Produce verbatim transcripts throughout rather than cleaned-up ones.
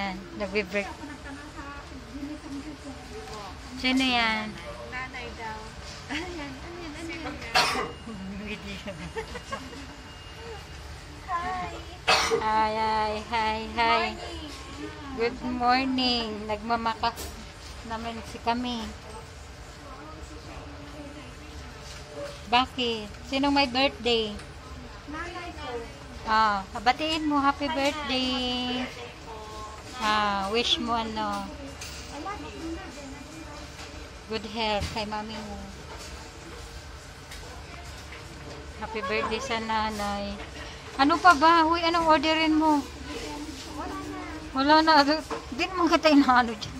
yan? Nagbe-break. Sino yan? Nanay daw. Ayan, ayan, ayan. Hi. Hi, hi, hi, hi. Good morning. Nagmamaka naman si kami. Bakit? Sinong may birthday? Nanay ko. Ah, batiin mo happy birthday. Ah, wish mo ano? Good health kay mami mo. Happy birthday sa nanay. Ano pa ba? Uy, anong orderin mo? Wala na. Wala na. Hindi naman kita inaano dyan.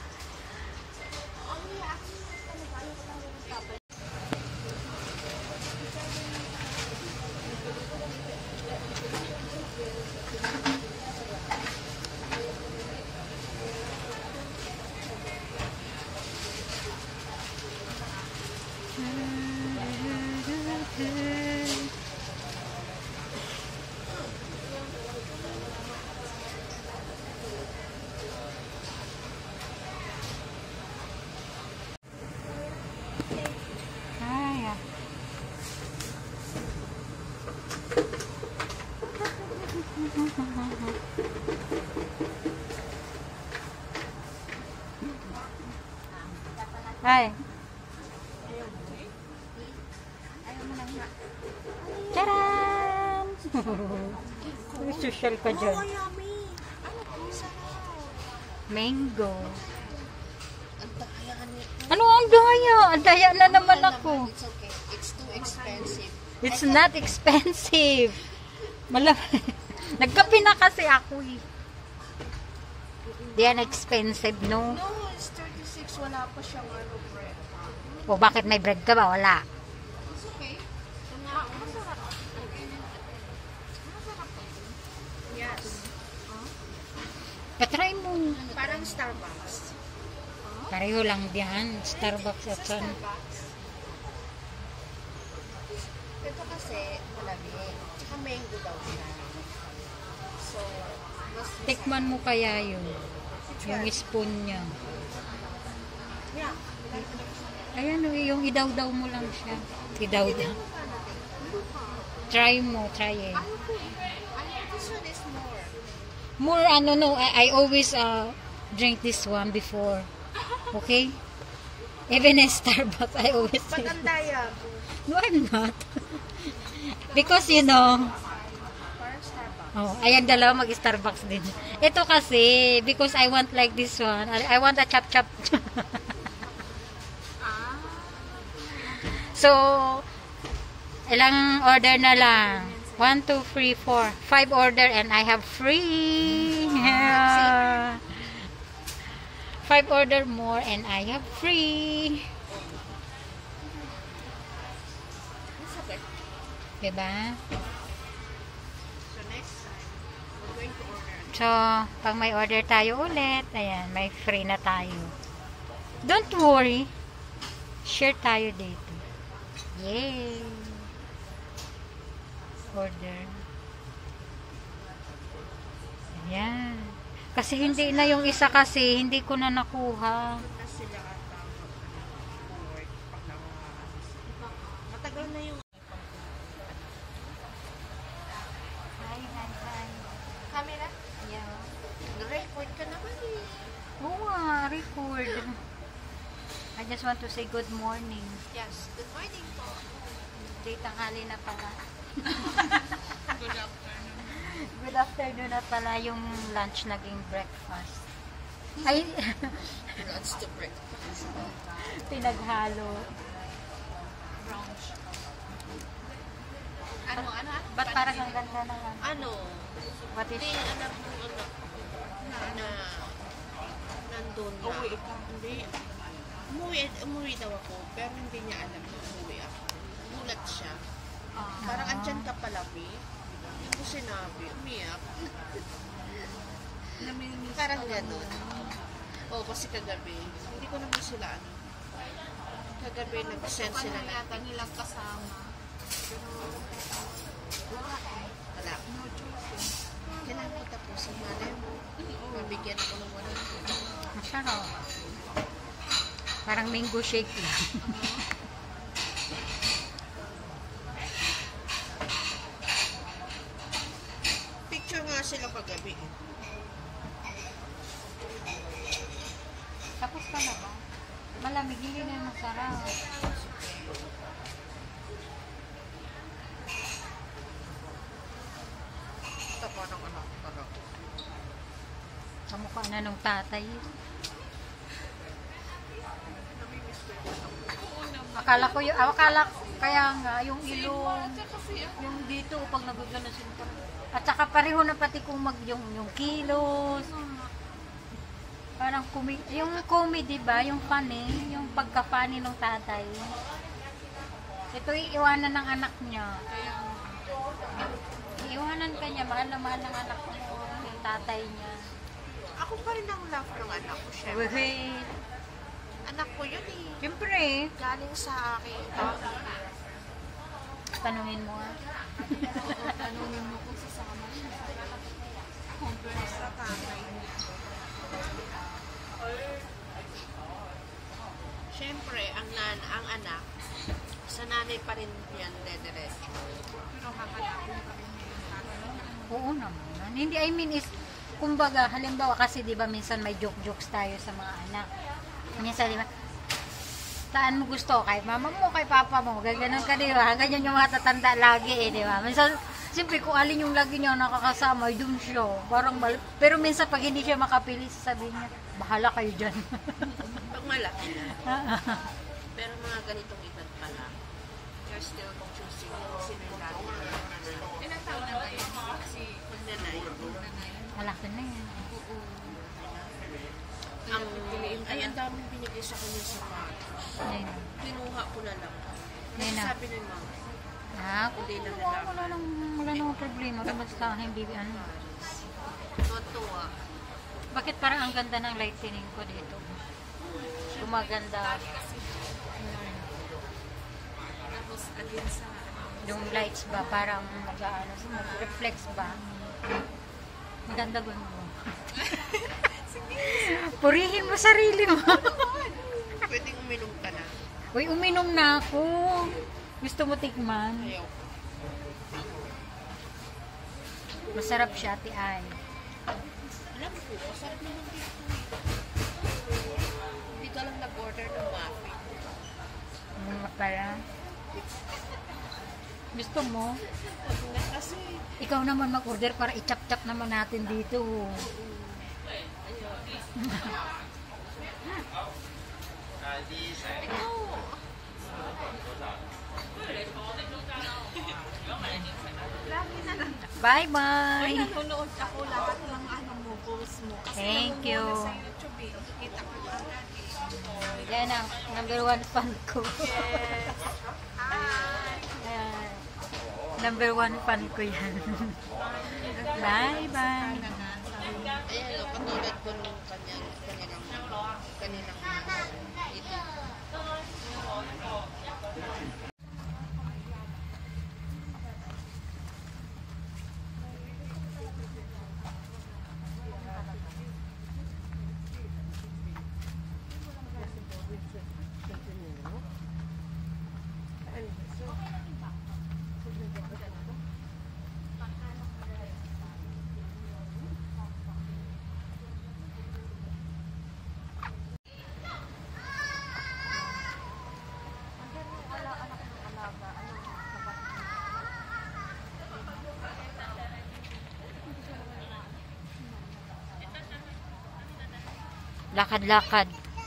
Ay. Charan! Social ka dyan. Oh, yummy. Ano po, sarap. Mango. Ang daya ni... Ano ang daya? Ang daya na naman ako. It's okay. It's too expensive. It's not expensive. Malam. Nagkape na kasi ako eh. Di yan expensive, no? No, it's thirty-six. Wala pa siyang ano bread. O bakit may bread ka ba? Wala. It's okay. Ma masarap. Masarap. Yes. Patry mo. Parang Starbucks. Pareho lang diyan. Starbucks at Sun. Starbucks. Ito kasi malamig. Tsaka mango daw siya. So, mas Tikman mo kaya yun. Yung spoon niya. yeah. Ayan o, yung idaw-daw mo lang siya. Idaw-daw. Try mo, try eh. Ano po? Ano, this one is more. More ano no, I, I always uh, drink this one before. Okay? Even in Starbucks, I always Ba't ang daya po? No, I'm not. Because you know, Parang Starbucks. oh, ayan dalawa mag-Starbucks din. Ito kasi, because I want like this one. I, I want a chop-chop. Ah. So, ilang order na lang? One, two, three, four. Five order and I have free. Yeah. Five order more and I have free. It's okay. Diba? So next time, we're going to order. So, pag may order tayo ulit, ayan, may free na tayo. Don't worry. Share tayo dito. Yay! Order. Ayan. Kasi hindi na yung isa kasi, hindi ko na nakuha. Na sila at work pag matagal na yung Hi, hi, hi. camera. Yeah. Record ka naman eh. Oo nga, record. I just want to say good morning. Yes. Good morning po. Di tanghali na pala. Good afternoon. Good afternoon na pala yung lunch naging breakfast. Ay, Lunch to breakfast. pinaghalo. Brunch. Ano, ano, ano? Ba't parang ang ganda na yan? Ano? What is Hindi, alam mo, ano, na, nandun na. Uwi ka? Hindi. Umuwi, umuwi daw ako, pero hindi niya alam na umuwi ako. Gulat siya. Parang andyan ka pala, Mi. Hindi ko sinabi. Umiyak. Parang gano'n. Oo, kasi kagabi. Hindi ko naman sila, ano. Kagabi, nag-send sila na. Yata nilang kasama. Wala. Kailangan ko tapusin. Malay mo. Bigyan ko ng one hundred. Masarap. Parang mango shake lang. Picture nga sila kagabi eh. Tapos ka na ba? Malamig, hindi na masarap. Tapa ng anak anak. Kamukha na nung tatay. Akala ko yung, akala kaya nga, yung ilong, yung dito, pag nagugano sila. At saka pareho na pati kung mag, yung, yung kilos. Parang kumi, yung comedy ba, yung funny, yung pagka-funny ng tatay. Ito iiwanan ng anak niya. Iiwanan ka niya, mahal na mahal ng anak mo, yung tatay niya. Ako pa rin ang love ng anak ko, syempre. Wait. Anak ko yun eh. Siyempre. Galing sa akin. Tanungin mo ah. Tanungin mo kung sasama niya. Compare sa tatay niya. Siyempre, ang, nan ang anak, sa nanay pa rin yan, dediretso. Pero hahanapin pa rin niya yung tatay niya. Oo naman. Hindi, I mean is, kumbaga, halimbawa kasi di ba minsan may joke-jokes tayo sa mga anak. Minsan di ba, saan mo gusto? Kay mama mo, kay papa mo, gaganon ka di ba? Ganyan yung mga tatanda lagi eh, di ba? Minsan, siyempre kung alin yung lagi niya nakakasama, dun siya. Parang mal pero minsan pag hindi siya makapili, sasabihin niya, bahala kayo dyan. Pag malaki na. Pero mga ganitong edad pa lang, you're still choosing sino yung dati. Ilang taon na ba yun? Si Nanay. Malaki na yan. Ang, ay, ang daming binigay sa kanya sa sapatos. Ayun na. Kinuha ko na lang. Ayun na. Sabi ni Mama, Ah, Hindi na wala, wala nang, wala nang problema. Basta hindi, ano. tuwa. Bakit parang ang ganda ng lightning ko dito? Gumaganda. Tapos, again sa, Yung lights ba, parang mag-ano, mag-reflex ba? Ang ganda ba mo? Purihin mo sarili mo. pwedeng uminom ka na. Uy, uminom na ako. Gusto mo tikman? Ayaw. Masarap siya, Ate Ay. Alam ko, masarap naman dito. Hindi ka lang nag-order ng muffin. Ano para? Gusto mo? Wag na kasi. Ikaw naman mag-order para i-chap-chap naman natin dito. Bye-bye! Nanonood ako lahat ng ano mo, post mo. Kasi Thank you. nanonood sa YouTube eh. Kita ko agad eh. Yan ang number one fan ko. Yes. Hi. Ayan. Number one fan ko yan. Bye-bye! Ayan o, katulad ko nung kanyang, kanilang, kanilang ito. Lakad-lakad.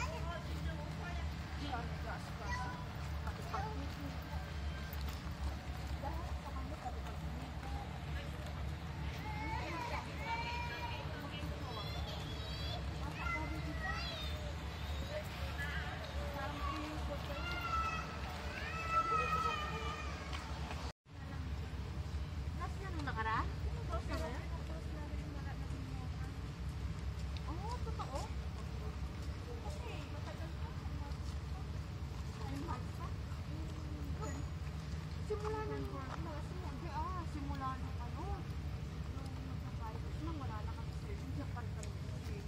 Simula nang ah, simula nung ano, nung nagsabayos na wala na kami sa Japan kami.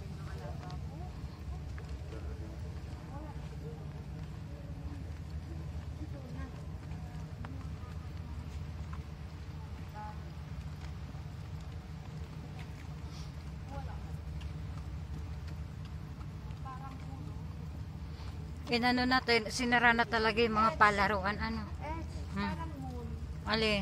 Inano natin, sinara na talaga yung mga palaruan. Ano? Eh, Hmm. parang moon. Alin?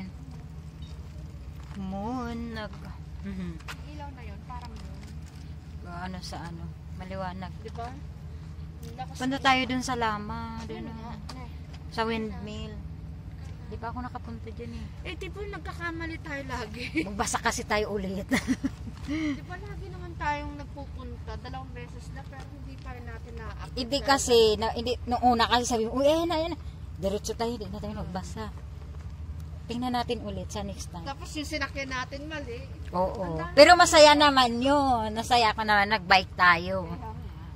Moon. Nag... Mhm. Yung ilaw na yun, parang moon. Ano sa ano? Maliwanag. Di ba? Yung lakas Punta ng- tayo dun sa Lama. Dun, Yun nga, ah, eh. sa windmill. Di ba ako nakapunta dyan eh. Eh, di ba nagkakamali tayo lagi? Magbasa kasi tayo ulit. Di ba lagi naman tayong nagpupunta, dalawang beses na, pero hindi pa rin natin na-up. Hindi kasi, na, hindi, nung una kasi sabi mo, uy, ayan na, ayan na. Diretso tayo, hindi na tayo magbasa. Tingnan natin ulit sa next time. Tapos yung sinakyan natin mali. Oo. Pero masaya naman yun. Nasaya ko naman, nag-bike tayo. Kaya nga.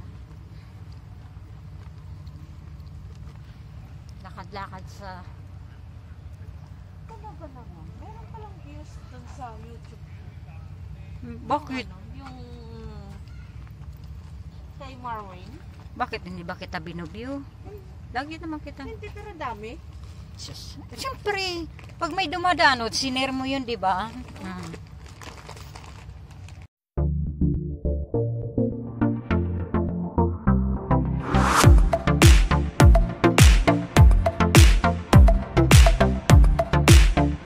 Lakad-lakad sa... Talaga naman. Meron palang views dun sa YouTube. Bakit? Ano, yung kay Marwin. Bakit hindi ba kita binubyo? Lagi naman kita. Hindi, pero dami. Sus. Siyempre, pag may dumadaan, sinare mo yun, di ba? Hmm.